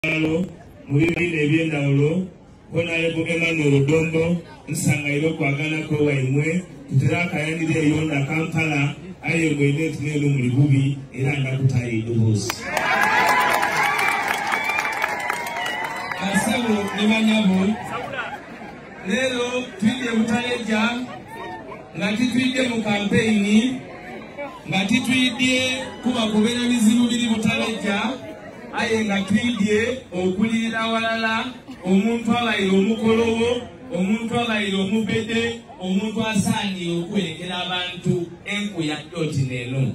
muri ebyendawulo Honorable Emmanuel Dombo nsangayiro kwagana ko waimwe tuteraka yanire yonda Kampala ayo mwene tunelo muri bubi era ndakutaye dobosi asabo nimanyabo lero twide Butaleja ngati twide mu campaign ngati twide kuba kubera bizibu biri Butaleja aye ngakidye okulira walala omuntu abayiro omukolowo omuntu abayiro omubede omuntu asanyi okwekera abantu enkuya doti neno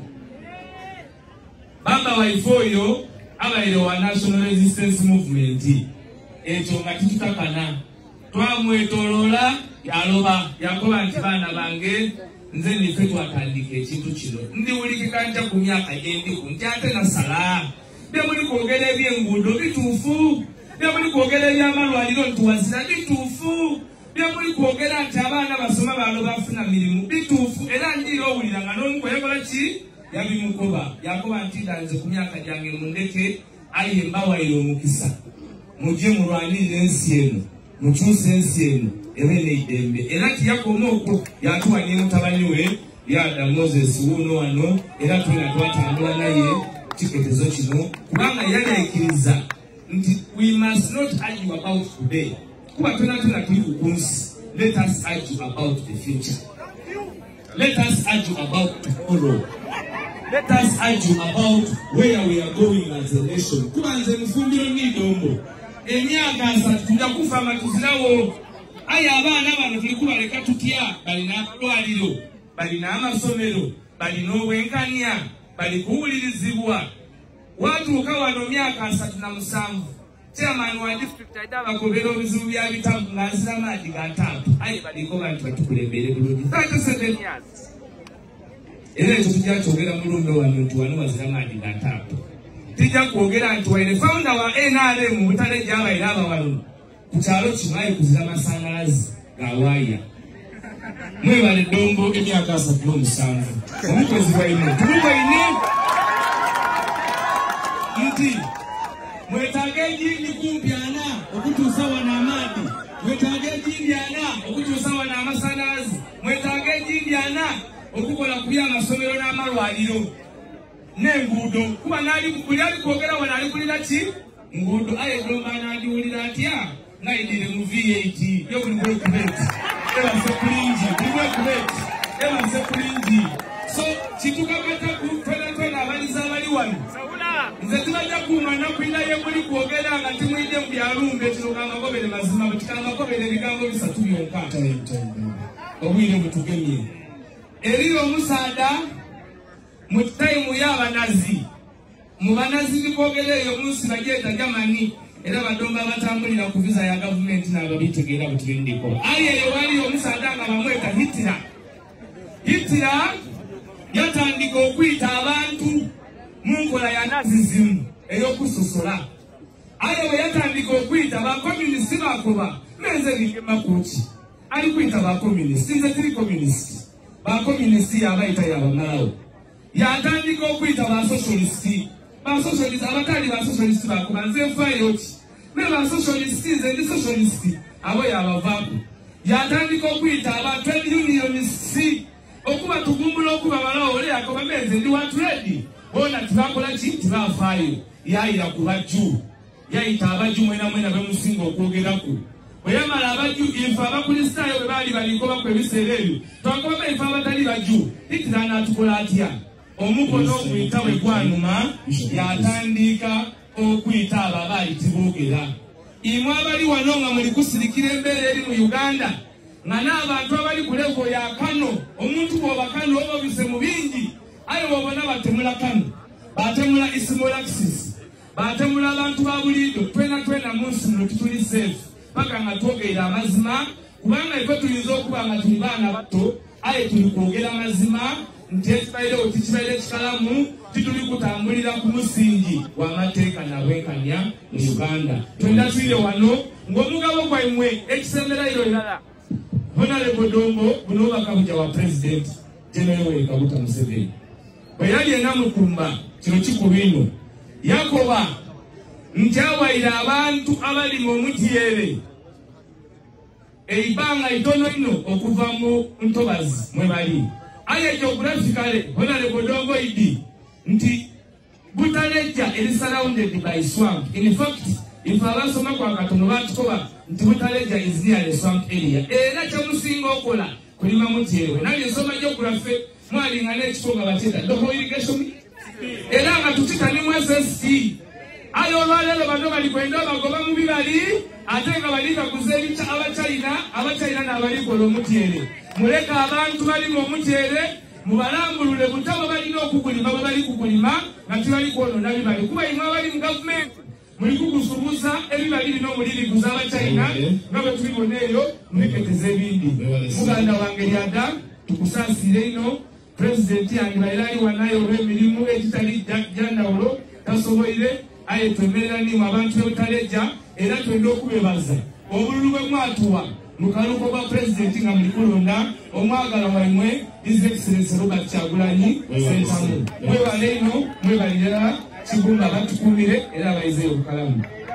bamba waifoyo abayiro wa National Resistance Movement ekyo ngati tutakana twamwetolola yaloba yakoba nti baana bange nze nife twatandika ekintu kino ndi wulikika nja ku myaka endiku nti ate nasala Bemuli kwogera ebyenguudo bituufu, bemuli kwogera ebyamalwaliro ntuwazira bituufu, bemuli kwogera nti abaana basoma balo bafuna mirimu bituufu era ndiro owulira nga n'omu yakola ki yabimukoba yakoba nti ndanze ku myaka gyange mundeke aye mbawayira omukisa mujye mulwanirira ensi eno mukyuse ensi eno ebe n'eidembe era tiyakoma okwo yatuwa ne mutabani we Lyada Moses wuno wano era tulina twatambula naye chiketezo kino kubanga yaleekiriza nti we must not argue about today kuba tuna tuli kukunsi. Let us argue about the future. Let us argue about tomorrow. Let us argue about where we are going as a nation. Kuba Mzee Mufumbiro ni dombo emyaka asatu tujja kufa matuzirawo aye abaana bano tulikubaleka tutya balina amalwaliro balina amasomero balina obwenkanya bali kuwulirizibwa watuuka wano myaka 37 chairman wa district aidaba kobera obizibu bya bitabu ngazira maadi ga tatu aye baliko bantu batukulembere bulungi 37 years era ekyo tujja kyogera mulumbe wano nti wano wazira maadi ga tatu tujja kwogera nti waine founder wa NRM Butaleja abaire abawalo ku kyalo kino aye kuzira masanyalazi ga waya mwebale dombo emyaka 37 omukozi waine tumubaine nti mwetage jindi kumpiana okutuusa wana amadi mwetage jindi ana okutuusa wana amasanyalazi mwetage jindi ana okukola kuya amasomero n'amalwaliro n'enguudo kuba buli ali kwogera wano ali kulira ki nguudo aye domba n'adiwulira atya ngayidire mu V8 yo buli bwekubeti ebase kulingi buli bwekubeti ebase kulingi so kitukakata twena abaliza abali wano nze tubajja kumana kwinaye muli kwogera nga timwidde mu byalumbe kiroga amagobere mazima butikala amagobere ebigambo bisatu byonka obwire butugemye eri omusaada mu tayimu y'abanazi mu banazi bikwogera eyo munsi bagyeta Germany era badomba batambulira ku visa ya government n'ababitegeera butibindiko aye eyo wali omusaada nga bamweta Hitler yatandika okwita abantu munkola ya nazism eyokusosola aye bwe yatandika okwita bakomunisiti bakoba menze bigema kuki ali kwita bakomunisiti nze tiri komunisiti bakomunisiti yabayita yabamalawo yatandika okwita basocialisti abatali basocialisti bakoba nze nfaayo ki ne basocialisti nze ndi socialisti abo yabavaaku yatandika okwita abantu ebyunionisi okuba tugumbula okuba balawo ole yakoba menze ndi watredi bona tubakola ki tubafaayo yayira ku bajju yayita abajju mwena bemusinga okwogeraku bwe yamala abajju ife abakulisitaayo bwe baali balikoba ku ebiseera ebyo twakoba ife abatali bajju Hitler n'atukola atya omukono oguyita bwe gwanuma yatandika okwita abo abaayitibogera imwe abali wano nga muli kusirikira embeera eri mu Uganda nga n'abantu abali ku levo ya Kano omuntu bw'oba Kano oba obise mu bingi aye wabona batemula Kano batemula Ismolaxis batemula abantu ba bulido twena munsi muno tutuli safe paka nga twogera amazima kubanga ife tuyinza okuba nga tuli baana bato aye tuli kwogera amazima nti ekibaire otikibaire kikalamu tituli kutambulira ku musingi w'amateeka nabwenkanya mu Uganda twenda twire wano ng'omugabo gwaimwe ekisemberayo erala Honorable Dombo buno bakabuja wa President General Kaguta Museveni bwe yali enamukumba kino kikubino yakoba nchawaira abantu abali mu mutiyere eibanga itono ino okuva mu ntobazi mwe bali aye geographically honale bodongo idi nti Butaleja is surrounded by swamp. In fact, if abasoma kwa katono batukoba nti Butaleja is near the swamp area. Era kyamusinga okola kulima mutyewe. Nali nsoma geography mwali ngane ekitonga bateta doho irrigation. Era nga tukita ni SST. Ayo olwalero bano bali kwenda bagoba mu bibali ate nga bali bakuzeri abachina n'abali kola mutyere. Muleka abantu bali mu mutyere mubalambulule butaba balina okukulima bali kukulima nga tibali kwonona bibali kuba imwe abali mu government muli kukusubuza ebibali bino muliri kuza abachina nga bwe tubibona eyo muleketeza ebindi muganda wange Lyada tukusaasire ino president yange bairali wanayo olw'emirimu ekitali jandawulo tasoboire aye twemerera nimu abantu b'Ebutaleja era twenda okubebaza obululu bwe mwatuwa mukaluko ba president nga mulikulonda omwagala waimwe His Excellency Robert Kyagulanyi Ssentamu mwebale ino mwebalira kigumba batukumire era bayizeyo obukalamu.